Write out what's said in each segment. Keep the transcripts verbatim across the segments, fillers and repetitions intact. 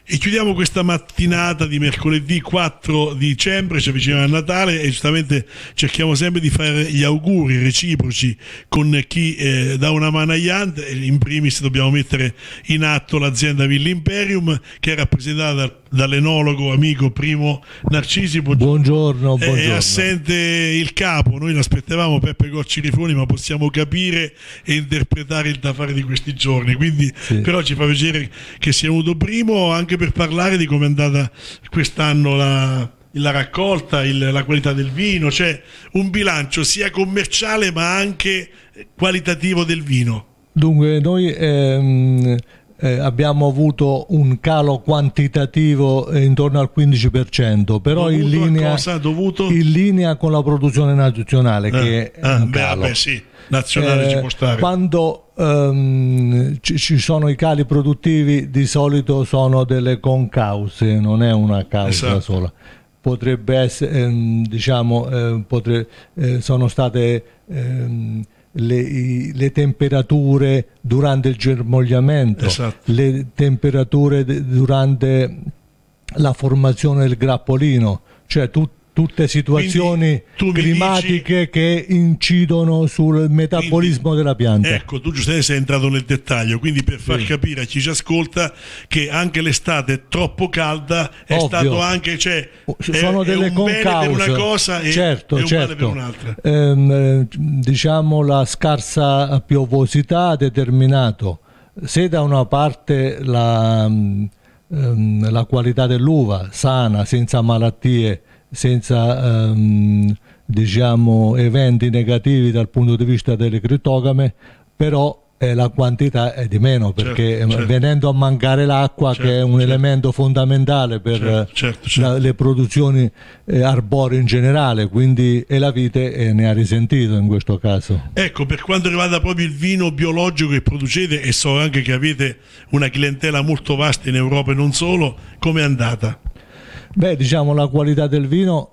E chiudiamo questa mattinata di mercoledì quattro dicembre, ci avviciniamo a Natale e giustamente cerchiamo sempre di fare gli auguri reciproci con chi eh, dà una mano agli altri. In primis dobbiamo mettere in atto l'azienda Villa Imperium, che è rappresentata dal, dall'enologo amico Primo Narcisi. Buongiorno, buongiorno. È assente il capo, noi l'aspettavamo, Peppe Gocci Rifoni, ma possiamo capire e interpretare il da fare di questi giorni, quindi sì. Però ci fa piacere che sia venuto Primo, anche per parlare di come è andata quest'anno la, la raccolta, il, la qualità del vino, cioè un bilancio sia commerciale ma anche qualitativo del vino. Dunque noi ehm, eh, abbiamo avuto un calo quantitativo eh, intorno al quindici per cento, però dovuto in linea, cosa? Dovuto? in linea con la produzione nazionale, eh, che è ah, un beh, calo. vabbè, sì, nazionale eh, ci può stare. Quando Um, ci, ci sono i cali produttivi, di solito sono delle concause, non è una causa esatto. sola. Potrebbe essere, ehm, diciamo, eh, potre, eh, sono state ehm, le, i, le temperature durante il germogliamento, esatto. le temperature de, durante la formazione del grappolino, cioè tutto. Tutte situazioni climatiche dici, che incidono sul metabolismo quindi, della pianta. Ecco, tu giustamente sei entrato nel dettaglio, quindi per far sì. capire a chi ci ascolta che anche l'estate troppo calda è Ovvio. stato anche, cioè, sono è, delle è un concause. bene per una cosa e certo, è un certo. male per un'altra. Ehm, diciamo la scarsa piovosità ha determinato, se da una parte la, ehm, la qualità dell'uva sana, senza malattie, senza ehm, diciamo eventi negativi dal punto di vista delle critogame, però eh, la quantità è di meno, perché certo, certo. venendo a mancare l'acqua, certo, che è un certo. elemento fondamentale per certo, certo, certo. La, le produzioni eh, arboree in generale, quindi e la vite eh, ne ha risentito in questo caso. Ecco, per quanto riguarda proprio il vino biologico che producete, e so anche che avete una clientela molto vasta in Europa e non solo, come è andata? Beh, diciamo la qualità del vino,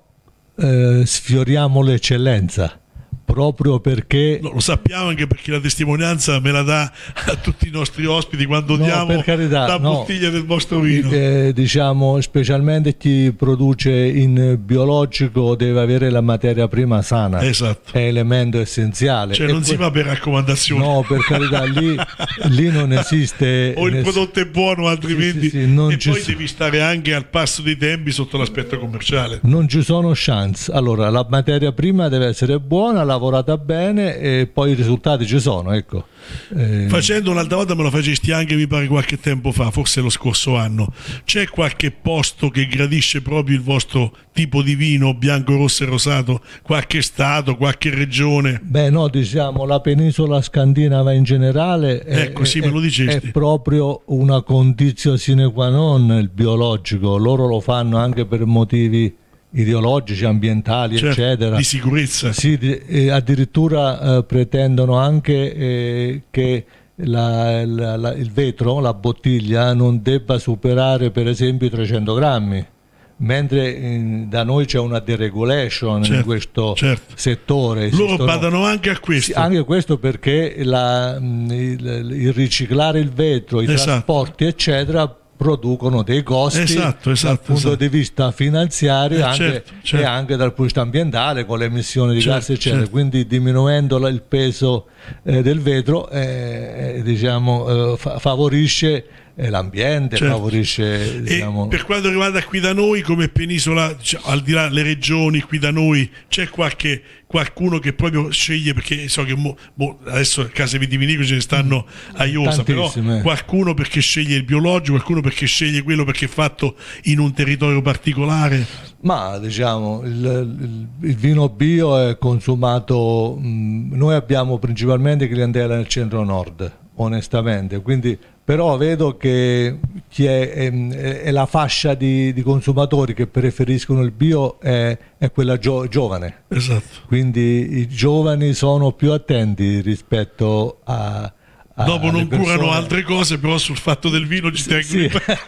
eh, sfioriamo l'eccellenza, proprio perché... No, lo sappiamo, anche perché la testimonianza me la dà a tutti i nostri ospiti quando no, diamo per carità, la no. bottiglia del vostro vino. Eh, diciamo, specialmente chi produce in biologico deve avere la materia prima sana, esatto. è elemento essenziale. Cioè e non que... si va per raccomandazioni. No, per carità, lì, lì non esiste... o il ness... prodotto è buono, altrimenti... Sì, sì, sì, e poi so... devi stare anche al passo dei tempi sotto l'aspetto commerciale. Non ci sono chance. Allora, la materia prima deve essere buona, lavorata bene, e poi i risultati ci sono, ecco. Eh... Facendo un'altra volta, me lo facesti anche mi pare qualche tempo fa, forse lo scorso anno, c'è qualche posto che gradisce proprio il vostro tipo di vino bianco, rosso e rosato, qualche stato, qualche regione? Beh no, diciamo la penisola scandinava in generale è, ecco, sì, è, me lo dicesti. È proprio una condizio sine qua non il biologico, loro lo fanno anche per motivi ideologici, ambientali, certo, eccetera, di sicurezza. Sì, eh, addirittura eh, pretendono anche eh, che la, la, la, il vetro, la bottiglia, non debba superare per esempio i trecento grammi, mentre eh, da noi c'è una deregulation, certo, in questo certo. settore. Loro Esistono, badano anche a questo. Sì, anche questo perché la, il, il riciclare il vetro, i esatto. trasporti eccetera producono dei costi, esatto, esatto, dal punto esatto. di vista finanziario eh, anche, certo, certo. e anche dal punto di vista ambientale, con le emissioni di certo, gas eccetera, certo. quindi diminuendo il peso eh, del vetro eh, diciamo, eh, fa favorisce eh, l'ambiente, certo. favorisce diciamo... E per quanto riguarda qui da noi come penisola, cioè, al di là delle regioni, qui da noi c'è qualche qualcuno che proprio sceglie, perché so che mo, mo, adesso case vitivinicole ce ne stanno a iosa, però qualcuno perché sceglie il biologico, qualcuno perché sceglie quello perché è fatto in un territorio particolare? Ma diciamo il, il, il vino bio è consumato, mh, noi abbiamo principalmente clientela nel centro nord, onestamente, quindi però vedo che chi è, è, è la fascia di, di consumatori che preferiscono il bio è, è quella gio, giovane. Esatto. Quindi i giovani sono più attenti rispetto a, a dopo non persone... curano altre cose, però sul fatto del vino ci tengo. Sì.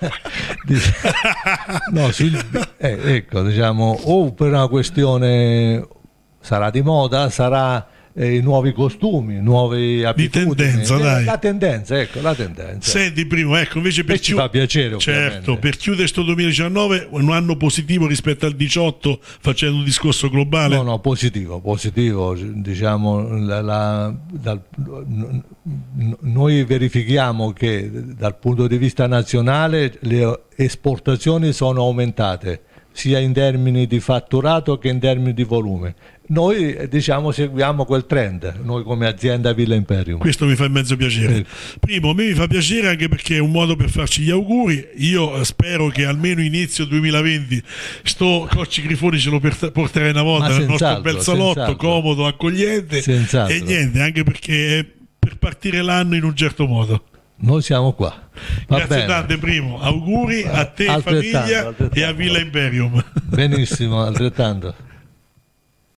No, sul, eh, ecco, diciamo, o per una questione sarà di moda, sarà eh, i nuovi costumi, nuove abitudini. Di tendenza, eh, dai. La tendenza, ecco, la tendenza. Senti, Primo, ecco, invece per E ci fa piacere, certo, ovviamente. per chiudere sto duemiladiciannove, un anno positivo rispetto al diciotto, facendo un discorso globale. No, no, positivo, positivo, diciamo, la, la, dal, n- noi verifichiamo che dal punto di vista nazionale le esportazioni sono aumentate, sia in termini di fatturato che in termini di volume. Noi diciamo seguiamo quel trend, noi come azienda Villa Imperium. Questo mi fa mezzo piacere. Sì. Primo, a me mi fa piacere anche perché è un modo per farci gli auguri. Io spero che almeno inizio duemilaventi sto Cocci Grifoni ce lo per- porterai una volta Ma nel nostro senz'altro, bel salotto, senz'altro. comodo, accogliente. Senz'altro. E niente, anche perché è per partire l'anno in un certo modo. Noi siamo qua. Va Grazie bene. tante, Primo. Auguri a te, Altrettanto, famiglia, altrettanto. e a Villa Imperium. Benissimo, altrettanto.